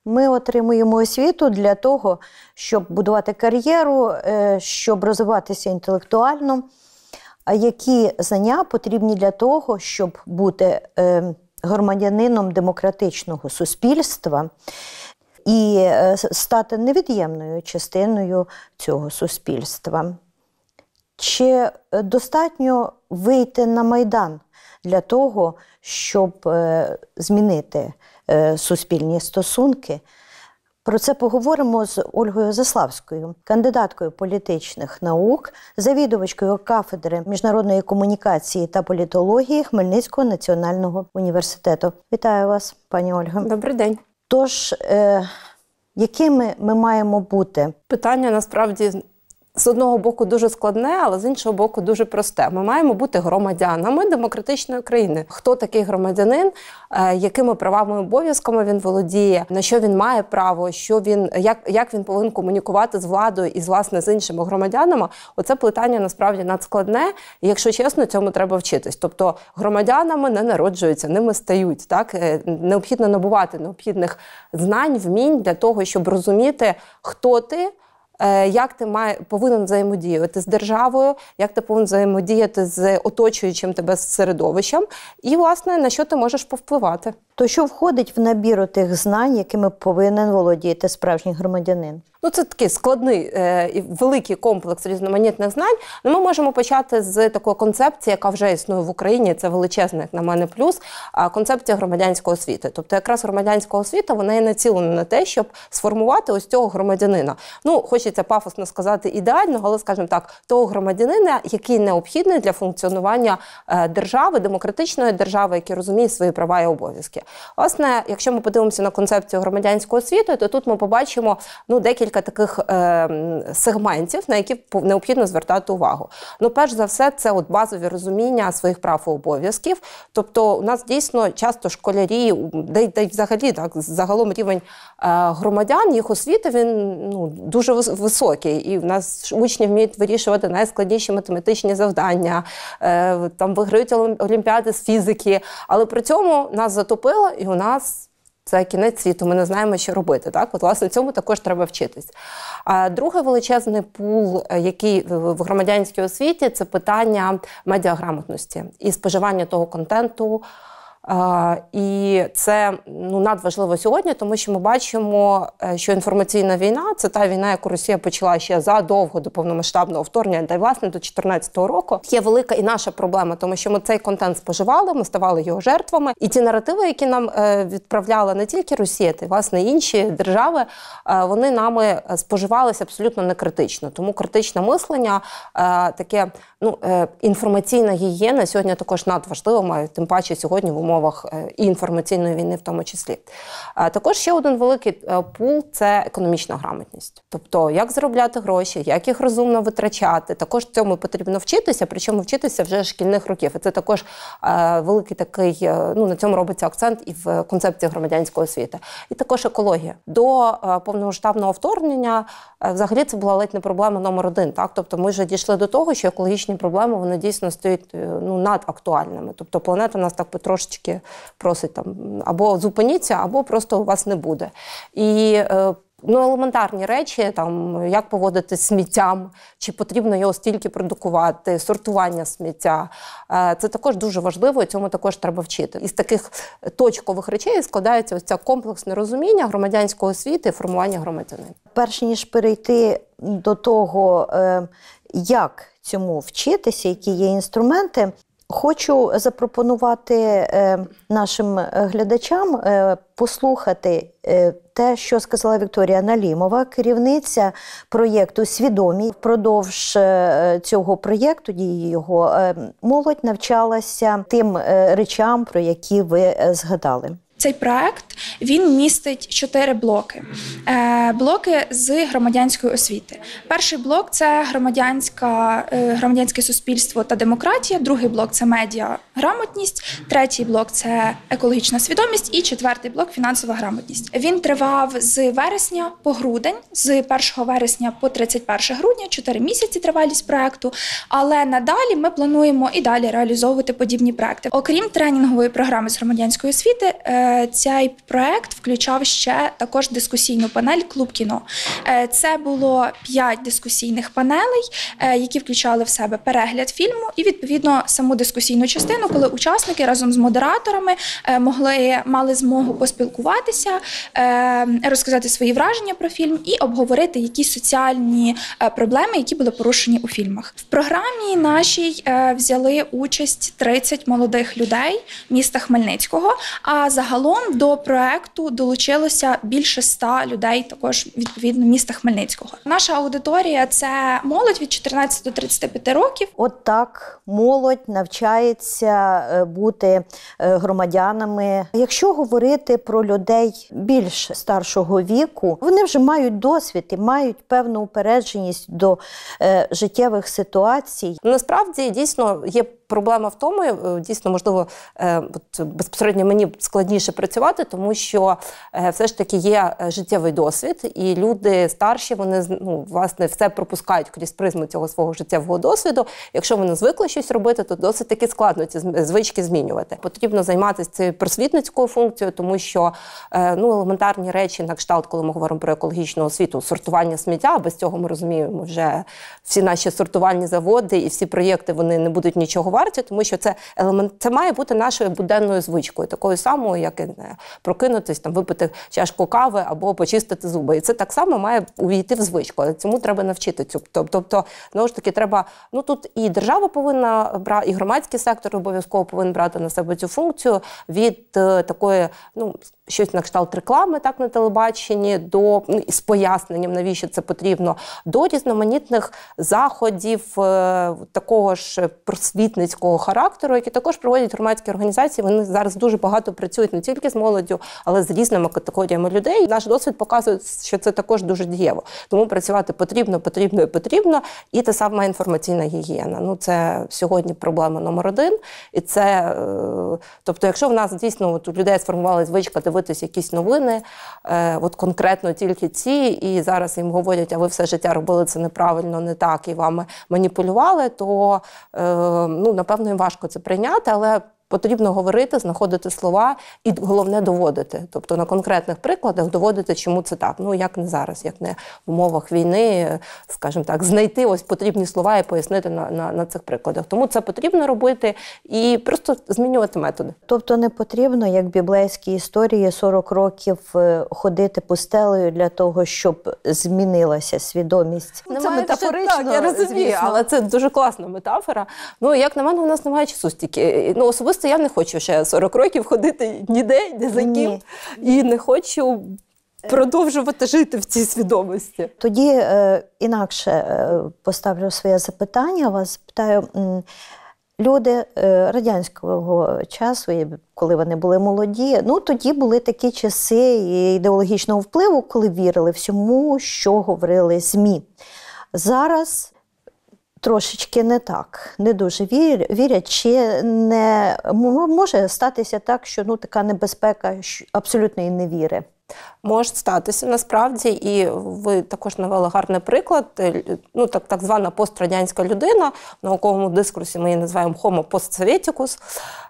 Ми отримуємо освіту для того, щоб будувати кар'єру, щоб розвиватися інтелектуально. А які знання потрібні для того, щоб бути громадянином демократичного суспільства і стати невід'ємною частиною цього суспільства? Чи достатньо вийти на Майдан для того, щоб змінити суспільні стосунки? Про це поговоримо з Ольгою Заславською, кандидаткою політичних наук, завідувачкою кафедри міжнародної комунікації та політології Хмельницького національного університету. Вітаю вас, пані Ольга. Добрий день. Тож, якими ми маємо бути? Питання, насправді, з одного боку дуже складне, але з іншого боку дуже просте. Ми маємо бути громадянами демократичної країни. Хто такий громадянин, якими правами і обов'язками він володіє, на що він має право, як він повинен комунікувати з владою і, власне, з іншими громадянами. Оце питання, насправді, надскладне, і, якщо чесно, цьому треба вчитись. Тобто повинними не народжуються, ними стають. Так? Необхідно набувати необхідних знань, вмінь для того, щоб розуміти, хто ти, як ти повинен взаємодіяти з державою, як ти повинен взаємодіяти з оточуючим тебе середовищем і, власне, на що ти можеш повпливати. То що входить в набір тих знань, якими повинен володіти справжній громадянин? Це такий складний і великий комплекс різноманітних знань. Ми можемо почати з такої концепції, яка вже існує в Україні, це величезний, як на мене, плюс, концепція громадянської освіти. Тобто якраз громадянська освіта, вона є націлена на те, щоб сформувати ось цього громадянина. Хочеться пафосно сказати ідеального, але, скажімо так, того громадянина, який необхідний для функціонування держави, демократичної держави, який розуміє свої права і обов'язки. Власне, якщо ми подивимося на концепцію громадянської освіти, то тут ми побачимо декілька таких сегментів, на які необхідно звертати увагу. Перш за все, це базові розуміння своїх прав і обов'язків. Тобто у нас дійсно часто школярі, де взагалі загалом рівень громадян, їх освіти, він дуже високий. І в нас учні вміють вирішувати найскладніші математичні завдання, виграють олімпіади з фізики, але при цьому нас затопило, і у нас це кінець світу, ми не знаємо, що робити. Так? Власне, цьому також треба вчитись. А другий величезний пул, який в громадянській освіті, це питання медіаграмотності і споживання того контенту. І це надважливо сьогодні, тому що ми бачимо, що інформаційна війна – це та війна, яку Росія почала ще задовго до повномасштабного вторгнення, та й, власне, до 2014 року. Є велика і наша проблема, тому що ми цей контент споживали, ми ставали його жертвами. І ті наративи, які нам відправляла не тільки Росія, та й, власне, інші держави, вони нами споживалися абсолютно некритично. Тому критичне мислення, таке, інформаційна гігієна сьогодні також надважливо, тим паче сьогодні в умовах і інформаційної війни в тому числі. Також ще один великий пул – це економічна грамотність. Тобто, як заробляти гроші, як їх розумно витрачати. Також цьому потрібно вчитися, причому вчитися вже з шкільних років. І це також великий такий, на цьому робиться акцент і в концепції громадянської освіти. І також екологія. До повномасштабного вторгнення взагалі це була ледь не проблема номер один. Так? Тобто ми вже дійшли до того, що екологічні проблеми, вони дійсно стають надактуальними. Тобто планета нас так потрошечки просить або зупиніться, або просто у вас не буде. І елементарні речі, як поводитись з сміттям, чи потрібно його стільки продукувати, сортування сміття. Це також дуже важливо, і цьому також треба вчити. Із таких точкових речей складається ось це комплексне розуміння громадянської освіти і формування громадянина. Перш ніж перейти до того, як цьому вчитися, які є інструменти, хочу запропонувати нашим глядачам послухати те, що сказала Вікторія Налімова, керівниця проєкту «Свідомі». Впродовж цього проєкту, дії його, молодь навчалася тим речам, про які ви згадали. Цей проект, він містить 4 блоки. Блоки з громадянської освіти. Перший блок – це громадянське суспільство та демократія. Другий блок – це медіаграмотність. Третій блок – це екологічна свідомість. І четвертий блок – фінансова грамотність. Він тривав з вересня по грудень, з 1 вересня по 31 грудня, 4 місяці тривалість проекту. Але надалі ми плануємо і далі реалізовувати подібні проекти. Окрім тренінгової програми з громадянської освіти, цей проект включав ще також дискусійну панель «Клуб кіно». Це було 5 дискусійних панелей, які включали в себе перегляд фільму і, відповідно, саму дискусійну частину, коли учасники разом з модераторами мали змогу поспілкуватися, розказати свої враження про фільм і обговорити якісь соціальні проблеми, які були порушені у фільмах. В програмі нашій взяли участь 30 молодих людей міста Хмельницького, а загалом до проекту долучилося більше 100 людей, також відповідно міста Хмельницького. Наша аудиторія – це молодь від 14 до 35 років. От так молодь навчається бути громадянами. Якщо говорити про людей більш старшого віку, вони вже мають досвід і мають певну упередженість до життєвих ситуацій. Насправді, дійсно, є проблема в тому, дійсно, можливо, безпосередньо мені складніше працювати, тому що все ж таки є життєвий досвід, і люди старші, вони, власне, все пропускають крізь призму цього свого життєвого досвіду. Якщо вони звикли щось робити, то досить таки складно ці звички змінювати. Потрібно займатися цією просвітницькою функцією, тому що елементарні речі, на кшталт, коли ми говоримо про екологічну освіту, сортування сміття, без цього ми розуміємо, вже всі наші сортувальні заводи і всі проєкти, вони не будуть нічого варті, тому що це має бути нашою буденною звичкою, такою самою, як прокинутись, випити чашку кави або почистити зуби. І це так само має увійти в звичку, але цьому треба навчити. Тобто, знову ж таки, треба, тут і держава повинна брати, і громадський сектор обов'язково повинен брати на себе цю функцію від такої, щось на кшталт реклами, так, на телебаченні, до, з поясненням, навіщо це потрібно, до різноманітних заходів такого ж просвітницького характеру, які також проводять громадські організації. Вони зараз дуже багато працюють не тільки з молоддю, але з різними категоріями людей. Наш досвід показує, що це також дуже дієво. Тому працювати потрібно. І та сама інформаційна гігієна. Це сьогодні проблема номер 1. І це, тобто, якщо в нас дійсно у людей сформувалася звичка дивитися якісь новини, конкретно тільки ці, і зараз їм говорять, а ви все життя робили це неправильно, не так, і вами маніпулювали, то, напевно, їм важко це прийняти, але потрібно говорити, знаходити слова і, головне, доводити. Тобто на конкретних прикладах доводити, чому це так. Як не зараз, як не в умовах війни, скажімо так, знайти ось потрібні слова і пояснити на цих прикладах. Тому це потрібно робити і просто змінювати методи. Тобто не потрібно, як в біблейській історії, 40 років ходити пустелею для того, щоб змінилася свідомість. Це метафорично, так, я розумію, звісно. Але це дуже класна метафора. Як на мене, у нас немає часу стільки. Особисто я не хочу ще 40 років ходити ніде, ні за ким, і не хочу продовжувати жити в цій свідомості. Тоді інакше поставлю своє запитання, вас питаю, люди радянського часу, коли вони були молоді, тоді були такі часи ідеологічного впливу, коли вірили всьому, що говорили ЗМІ. Зараз трошечки не так, не дуже вірять, чи не може статися так, що така небезпека абсолютної невіри? Може статися, насправді, і ви також навели гарний приклад, так звана пострадянська людина, в науковому дискурсі ми її називаємо homo post-sovieticus.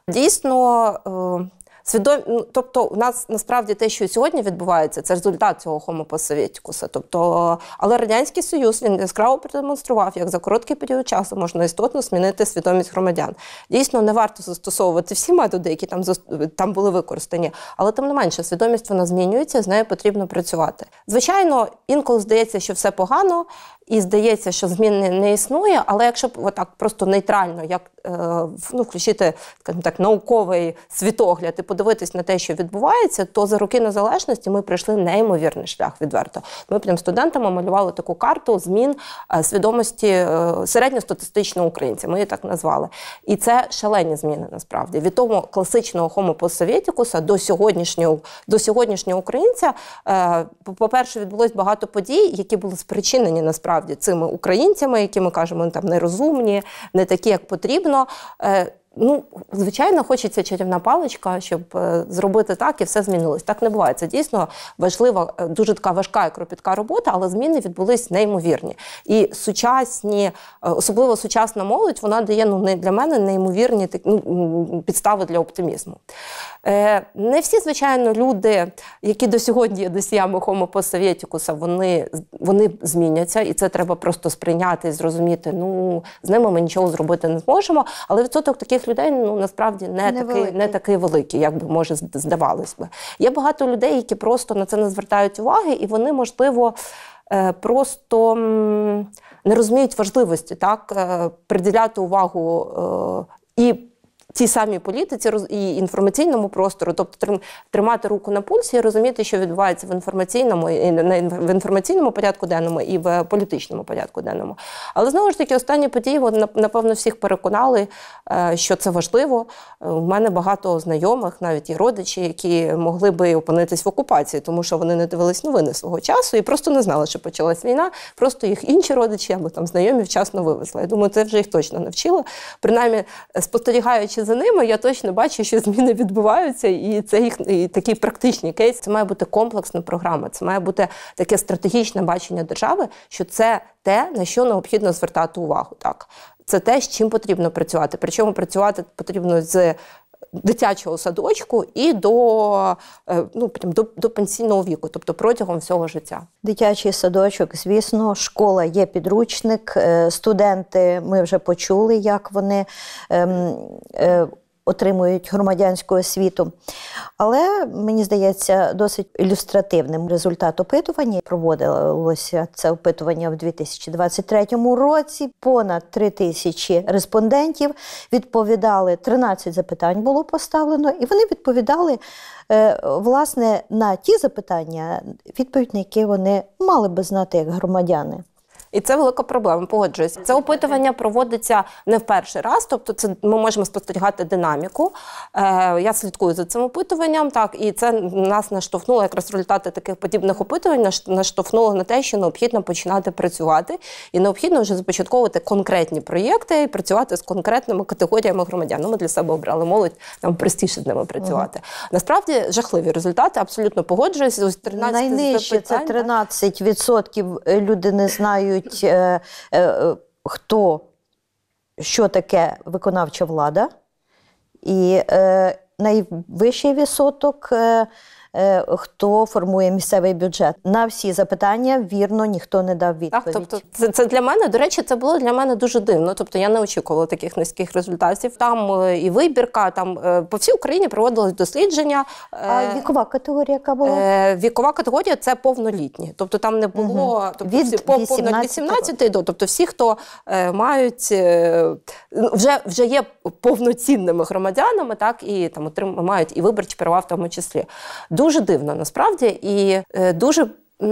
Дійсно, тобто у нас насправді те, що сьогодні відбувається, це результат цього homo post-sovieticus. Тобто, але Радянський Союз, він яскраво продемонстрував, як за короткий період часу можна істотно змінити свідомість громадян. Дійсно, не варто застосовувати всі методи, які там були використані, але тим не менше, свідомість вона змінюється, з нею потрібно працювати. Звичайно, інколи здається, що все погано, і здається, що змін не існує, але якщо отак просто нейтрально, як включити, скажімо так, науковий світогляд і подивитись на те, що відбувається, то за роки незалежності ми пройшли неймовірний шлях, відверто. Ми прям студентами малювали таку карту змін свідомості середньостатистичного українця, ми її так назвали. І це шалені зміни, насправді. Від того класичного homo post-sovieticus до сьогоднішнього українця, по-перше, відбулось багато подій, які були спричинені, насправді, цими українцями, які ми кажемо, нерозумні, не такі, як потрібно. ну, звичайно, хочеться чарівна паличка, щоб зробити так і все змінилось. Так не буває. Це дійсно важлива, дуже така важка і кропітка робота, але зміни відбулись неймовірні. І сучасні, особливо сучасна молодь, вона дає, ну, для мене неймовірні підстави для оптимізму. Не всі, звичайно, люди, які до сьогодні є носіями Homo post-Sovieticus, вони зміняться, і це треба просто сприйняти і зрозуміти, ну, з ними ми нічого зробити не зможемо, але відсоток таких людей, ну, насправді не такий великий, як би, може, здавалось би. Є багато людей, які просто на це не звертають уваги, і вони, можливо, просто не розуміють важливості, так, приділяти увагу і тій самій політиці, і інформаційному простору, тобто тримати руку на пульсі і розуміти, що відбувається в інформаційному порядку денному і в політичному порядку денному. Але, знову ж таки, останні події, напевно, всіх переконали, що це важливо. У мене багато знайомих, навіть і родичі, які могли би опинитись в окупації, тому що вони не дивились новини свого часу і просто не знали, що почалась війна, просто їх інші родичі або там знайомі вчасно вивезли. Я думаю, це вже їх точно навчило. Принаймні, спостерігаючи за ними, я точно бачу, що зміни відбуваються, і це їх і такий практичний кейс. Це має бути комплексна програма, це має бути таке стратегічне бачення держави, що це те, на що необхідно звертати увагу. Так. Це те, з чим потрібно працювати. Причому працювати потрібно з дитячого садочку і до пенсійного віку, тобто протягом всього життя. Дитячий садочок, звісно, школа є підручник, студенти, ми вже почули, як вони отримують громадянську освіту. Але, мені здається, досить ілюстративним результат опитування. Проводилося це опитування в 2023 році. Понад 3000 респондентів відповідали, 13 запитань було поставлено, і вони відповідали, власне, на ті запитання, відповідь на які вони мали би знати як громадяни. І це велика проблема, погоджуюсь. Це опитування проводиться не в перший раз, тобто ми можемо спостерігати динаміку. Я слідкую за цим опитуванням, так, і це нас наштовхнуло, якраз результати таких подібних опитувань наштовхнуло на те, що необхідно починати працювати, і необхідно вже започатковувати конкретні проєкти і працювати з конкретними категоріями громадян. Ми для себе обрали молодь, нам простіше з ними працювати. Насправді, жахливі результати, абсолютно погоджуюсь. Ось 13 найнижче це 13% люди не знають, що таке виконавча влада, і найвищий відсоток хто формує місцевий бюджет. На всі запитання вірно ніхто не дав відповідь. Так, тобто це для мене, до речі, це було для мене дуже дивно. Тобто я не очікувала таких низьких результатів. Там і вибірка, там по всій Україні проводилось дослідження. А вікова категорія яка була? Вікова категорія – це повнолітні. Тобто там не було від 18 до, тобто всі, хто мають, вже є повноцінними громадянами, так, і там мають і виборчі права в тому числі. Дуже дивно, насправді, і дуже,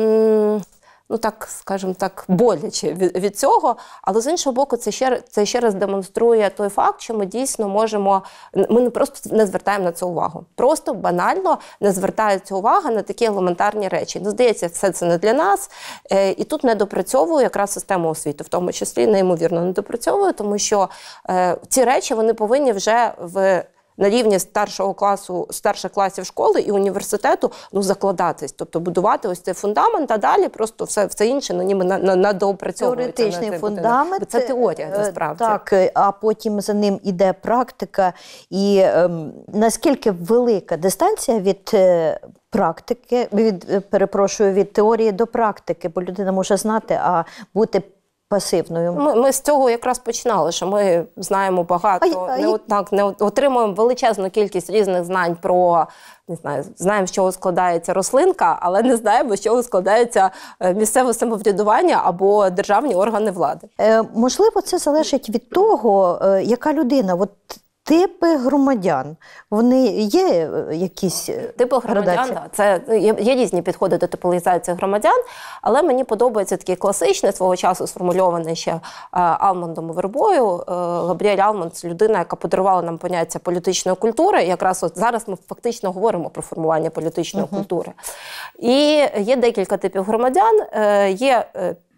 ну так, скажімо так, боляче від цього. Але з іншого боку, це ще раз демонструє той факт, що ми дійсно можемо, ми не просто не звертаємо на це увагу. Просто банально не звертається увага на такі елементарні речі. Ну, здається, все це не для нас. І тут не допрацьовую якраз систему освіти, в тому числі неймовірно не допрацьовую, тому що ці речі, вони повинні вже на рівні старших класів школи і університету закладатись, тобто будувати ось цей фундамент, а далі просто все інше надоопрацьовується. Теоретичний фундамент. Це теорія, насправді. Так, а потім за ним іде практика. І наскільки велика дистанція від практики, від теорії до практики, бо людина може знати, а бути пасивною. Ми з цього якраз починали, що ми знаємо багато, не отримуємо величезну кількість різних знань про, не знаю, знаємо, з чого складається рослинка, але не знаємо, з чого складається місцеве самоврядування або державні органи влади. Можливо, це залежить від того, яка людина. От типи громадян, вони є якісь типи громадян, да. Це є різні підходи до типолізації громадян, але мені подобається такий класичний, свого часу сформульований ще Алмондом і Вербою. Габріель Алмонд – це людина, яка подарувала нам поняття політичної культури. Якраз от зараз ми фактично говоримо про формування політичної культури. І є декілька типів громадян. Є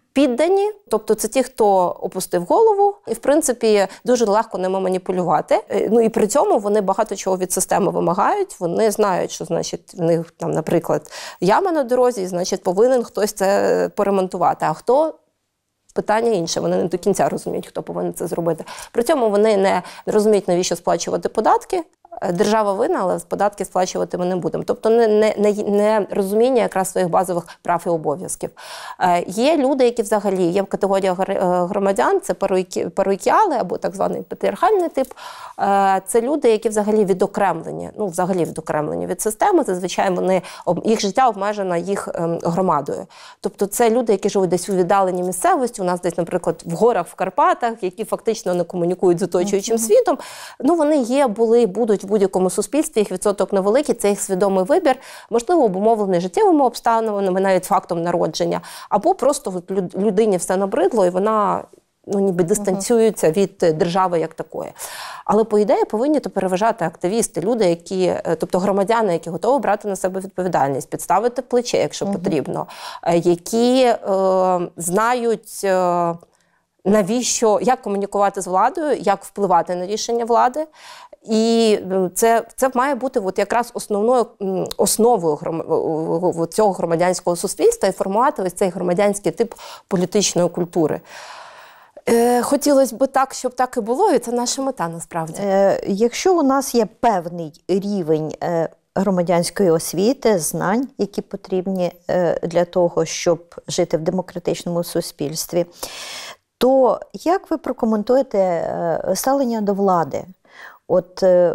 піддані, тобто це ті, хто опустив голову, і, в принципі, дуже легко ними маніпулювати. Ну і при цьому вони багато чого від системи вимагають, вони знають, що, значить, в них, там, наприклад, яма на дорозі, і, значить, повинен хтось це поремонтувати. А хто? Питання інше, вони не до кінця розуміють, хто повинен це зробити. При цьому вони не розуміють, навіщо сплачувати податки. Держава винна, але податки сплачувати ми не будемо. Тобто не розуміння якраз своїх базових прав і обов'язків. Є люди, які взагалі, є категорія громадян, це пароїкіали або так званий патріархальний тип. Це люди, які взагалі відокремлені, від системи. Зазвичай їх життя обмежено їх громадою. Тобто це люди, які живуть десь у віддаленій місцевості, у нас десь, наприклад, в горах, в Карпатах, які фактично не комунікують з оточуючим світом. Ну, вони є, були, будуть в будь-якому суспільстві, їх відсоток невеликий, це їх свідомий вибір, можливо, обумовлений життєвими обставинами, навіть фактом народження, або просто людині все набридло, і вона ніби дистанціюється від держави як такої. Але, по ідеї, повинні то переважати активісти, люди, тобто громадяни, які готові брати на себе відповідальність, підставити плече, якщо потрібно, які знають, навіщо, як комунікувати з владою, як впливати на рішення влади. І це має бути якраз основою цього громадянського суспільства і формувати ось цей громадянський тип політичної культури. Хотілося б так, щоб так і було, і це наша мета насправді. Якщо у нас є певний рівень громадянської освіти, знань, які потрібні для того, щоб жити в демократичному суспільстві, то як ви прокоментуєте ставлення до влади? От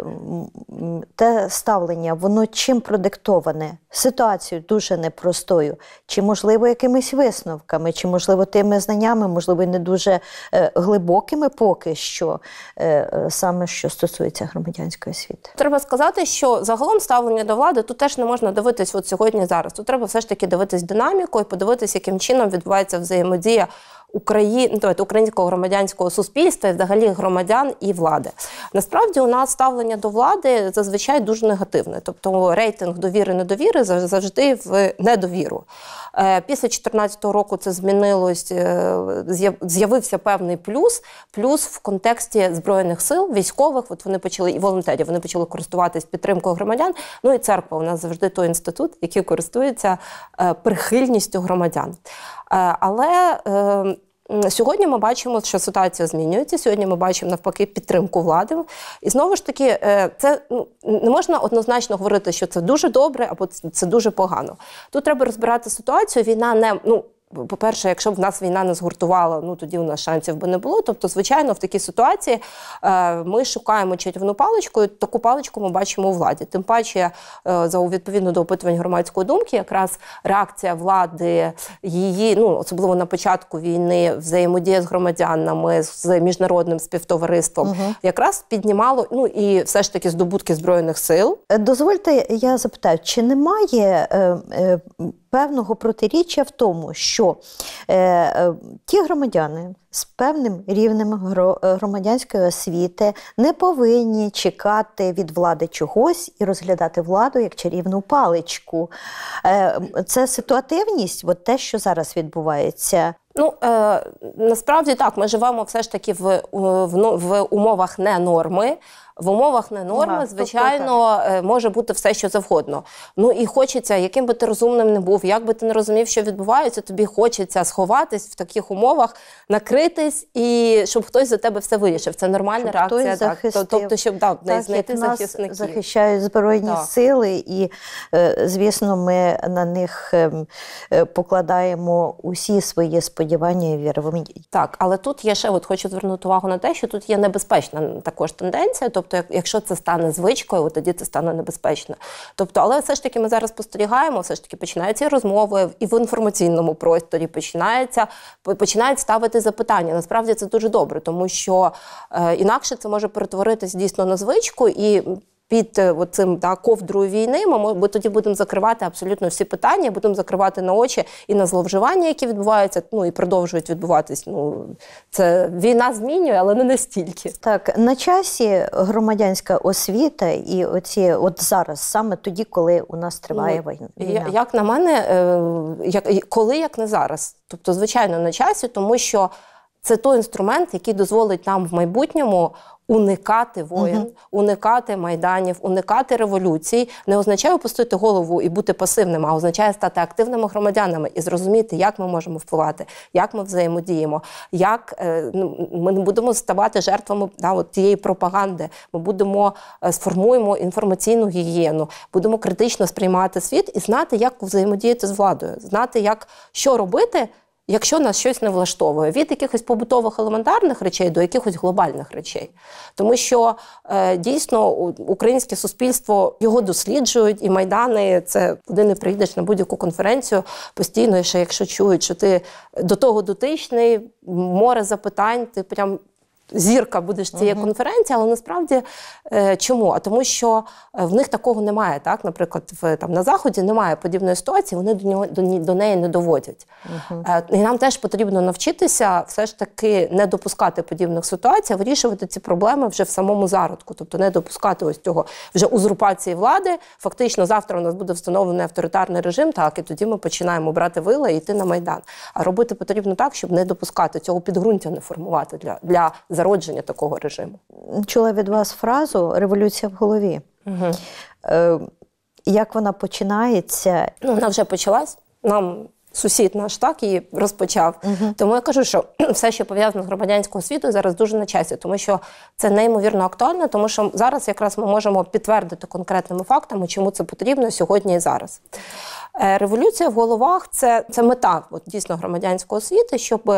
те ставлення, воно чим продиктоване? Ситуацією дуже непростою. Чи, можливо, якимись висновками, чи, можливо, тими знаннями, можливо, не дуже глибокими поки що, саме що стосується громадянської освіти? Треба сказати, що загалом ставлення до влади, тут теж не можна дивитись от сьогодні, зараз. Тут треба все ж таки дивитись динаміку і подивитись, яким чином відбувається взаємодія українського громадянського суспільства і взагалі громадян і влади. Насправді у нас ставлення до влади зазвичай дуже негативне. Тобто рейтинг довіри-недовіри завжди в недовіру. Після 2014 року це змінилось, з'явився певний плюс в контексті Збройних сил, військових, вони почали, і волонтерів, вони почали користуватись підтримкою громадян. Ну і церква у нас завжди той інститут, який користується прихильністю громадян. Але сьогодні ми бачимо, що ситуація змінюється. Сьогодні ми бачимо, навпаки, підтримку влади. І знову ж таки, це не можна однозначно говорити, що це дуже добре або це дуже погано. Тут треба розбирати ситуацію. Війна не... По-перше, якщо б в нас війна не згуртувала, тоді у нас шансів би не було. Тобто, звичайно, в такій ситуації ми шукаємо чарівну паличку, і таку паличку ми бачимо у владі. Тим паче, відповідно до опитувань громадської думки, якраз реакція влади, її, особливо на початку війни, взаємодія з громадянами, з міжнародним співтовариством, якраз піднімало, і все ж таки здобутки Збройних сил. Дозвольте, я запитаю, чи немає певного протиріччя в тому, що ті громадяни з певним рівнем громадянської освіти не повинні чекати від влади чогось і розглядати владу як чарівну паличку. Це ситуативність, те, що зараз відбувається? Насправді так, ми живемо все ж таки в умовах не норми. В умовах не норми, звичайно, може бути все, що завгодно. І хочеться, яким би ти розумним не був, як би ти не розумів, що відбувається, тобі хочеться сховатись в таких умовах, накритись, і щоб хтось за тебе все вирішив. Це нормальна реакція. Тобто, щоб знайти захисників. Нас захищають Збройні сили, і, звісно, ми на них покладаємо усі свої сподівання і віру. Так, але тут я ще хочу звернути увагу на те, що тут є небезпечна також тенденція. Тобто, якщо це стане звичкою, тоді це стане небезпечно. Тобто, але все ж таки ми зараз спостерігаємо, все ж таки починаються розмови і в інформаційному просторі починають ставити запитання. Насправді це дуже добре, тому що інакше це може перетворитись дійсно на звичку і під цим ковдрою війни, ми тоді будемо закривати абсолютно всі питання, будемо закривати на очі і на зловживання, які відбуваються, і продовжують відбуватись. Це війна змінює, але не настільки. Так, на часі громадянська освіта і от зараз, саме тоді, коли у нас триває війна. Як на мене, коли, як не зараз. Тобто, звичайно, на часі, тому що це той інструмент, який дозволить нам в майбутньому уникати воєн, уникати майданів, уникати революцій. Не означає опустити голову і бути пасивним, а означає стати активними громадянами і зрозуміти, як ми можемо впливати, як ми взаємодіємо, як ми не будемо ставати жертвами тієї пропаганди. Ми сформуємо інформаційну гігієну, будемо критично сприймати світ і знати, як взаємодіяти з владою, знати, що робити, якщо нас щось не влаштовує, від якихось побутових елементарних речей до якихось глобальних речей. Тому що дійсно українське суспільство, його досліджують, і майдани, це куди не приїдеш на будь-яку конференцію, постійно, ще якщо чують, що ти до того дотичний, море запитань, ти прям зірка будеш цієї конференції, але насправді чому? А тому що в них такого немає, так? Наприклад, на Заході немає подібної ситуації, вони до неї не доводять. І нам теж потрібно навчитися все ж таки не допускати подібних ситуацій, а вирішувати ці проблеми вже в самому зародку, тобто не допускати ось цього вже узурпації влади. Фактично завтра у нас буде встановлений авторитарний режим, так, і тоді ми починаємо брати вила і йти на Майдан. А робити потрібно так, щоб не допускати цього, підґрунтя не формувати для зародження такого режиму. Чула від вас фразу «революція в голові». Як вона починається? Вона вже почалась. Нам сусід наш так її розпочав. Тому я кажу, що все, що пов'язано з громадянською освітою, зараз дуже на часі, тому що це неймовірно актуально, тому що зараз якраз ми можемо підтвердити конкретними фактами, чому це потрібно сьогодні і зараз. Революція в головах – це мета дійсно громадянської освіти, щоб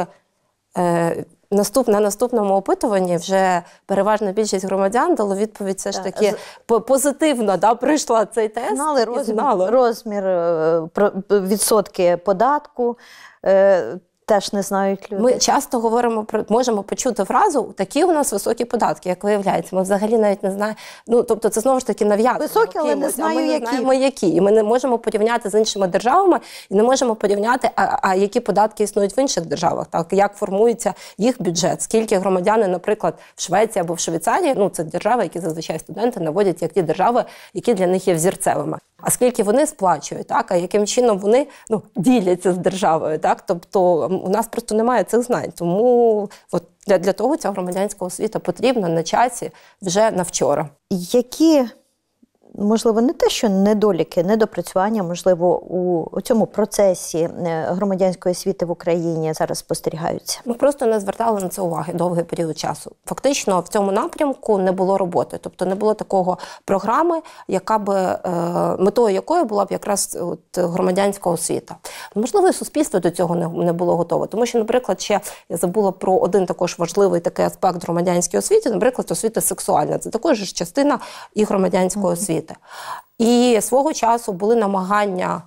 на наступному опитуванні вже переважна більшість громадян дало відповідь все ж таки позитивно, пройшла цей тест. Знали розмір, відсотки податку, теж не знають люди. Ми часто можемо почути фразу «такі у нас високі податки», як виявляється. Ми взагалі навіть не знаємо. Тобто це знову ж таки нав'язано. Високі, але не знаємо, які. І ми не можемо порівняти з іншими державами, і не можемо порівняти, які податки існують в інших державах, так, як формується їх бюджет, скільки громадяни, наприклад, в Швеції або в Швейцарії, це держави, які зазвичай студенти наводять як ті держави, які для них є взірцевими. А скільки вони сплачують, так, а яким чином вони діляться з державою, так, тобто у нас просто немає цих знань. Тому для того ця громадянська освіта потрібна на часі вже на вчора. Які, можливо, не те, що недоліки, недопрацювання, можливо, у цьому процесі громадянської освіти в Україні зараз спостерігаються? Ми просто не звертали на це уваги довгий період часу. Фактично в цьому напрямку не було роботи, тобто не було такого програми, метою якої була б якраз громадянська освіта. Можливо, і суспільство до цього не було готове, тому що, наприклад, ще я забула про один також важливий такий аспект громадянської освіти, наприклад, освіта сексуальна. Це також частина і громадянської освіти. І свого часу були намагання,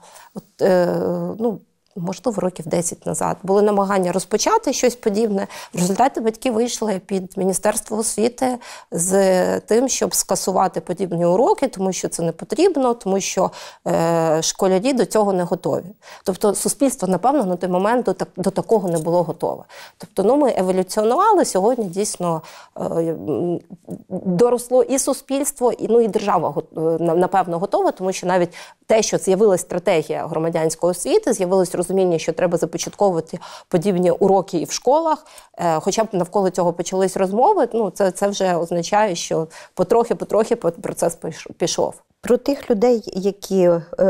можливо, років 10 назад, були намагання розпочати щось подібне. В результаті батьки вийшли під Міністерство освіти з тим, щоб скасувати подібні уроки, тому що це не потрібно, тому що школярі до цього не готові. Тобто суспільство, напевно, на той момент до такого не було готове. Тобто, ми еволюціонували, сьогодні дійсно доросло і суспільство, і держава, напевно, готова, тому що навіть те, що з'явилась стратегія громадянської освіти, з'явилось розуміння, що треба започатковувати подібні уроки і в школах, хоча б навколо цього почались розмови, це вже означає, що потрохи процес пішов. Про тих людей, які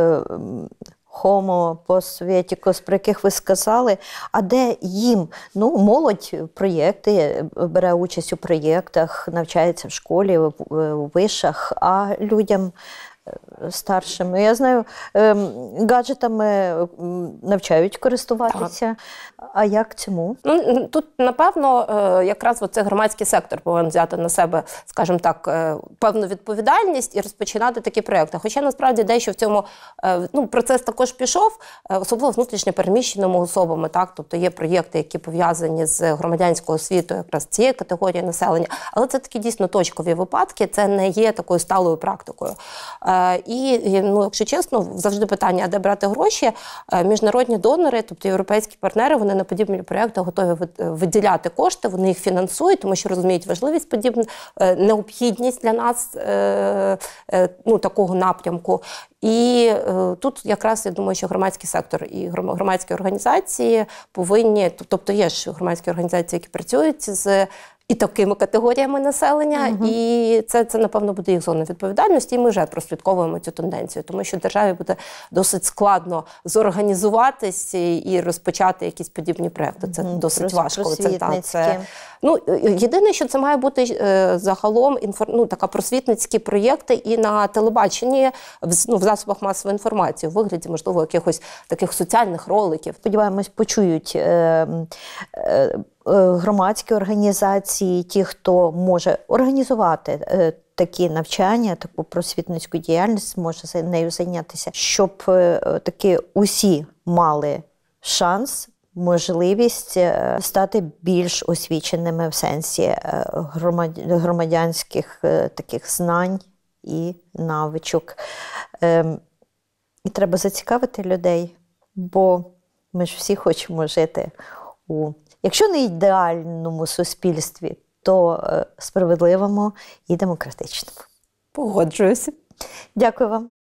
homo post-sovietikus, про яких ви сказали, а де їм, молодь проєкти, бере участь у проєктах, навчається в школі, у вишах, а людям старшими. Я знаю, гаджетами навчають користуватися. А як цьому? Ну, тут, напевно, якраз цей громадський сектор повинен взяти на себе, скажімо так, певну відповідальність і розпочинати такі проекти. Хоча, насправді, дещо в цьому процес також пішов, особливо внутрішньо переміщеними особами. Так? Тобто є проєкти, які пов'язані з громадянською освітою якраз цієї категорії населення. Але це такі дійсно точкові випадки, це не є такою сталою практикою. І, якщо чесно, завжди питання, а де брати гроші? Міжнародні донори, тобто європейські партнери, вони на подібні проєкти готові виділяти кошти, вони їх фінансують, тому що розуміють важливість подібну, необхідність для нас такого напрямку. І тут якраз, я думаю, що громадський сектор і громадські організації повинні, тобто є ж громадські організації, які працюють з і такими категоріями населення, і це, напевно, буде їх зона відповідальності, і ми вже прослідковуємо цю тенденцію, тому що державі буде досить складно зорганізуватись і розпочати якісь подібні проекти. Це досить важко. Єдине, що це має бути загалом така просвітницькі проєкти і на телебаченні, в засобах масової інформації, у вигляді, можливо, якихось таких соціальних роликів. Сподіваємось, почують громадські організації, ті, хто може організувати такі навчання, таку просвітницьку діяльність, може нею зайнятися, щоб таки усі мали шанс, можливість стати більш освіченими в сенсі громадянських таких знань і навичок. І треба зацікавити людей, бо ми ж всі хочемо жити якщо не ідеальному суспільстві, то справедливому і демократичному. Погоджуюся. Дякую вам.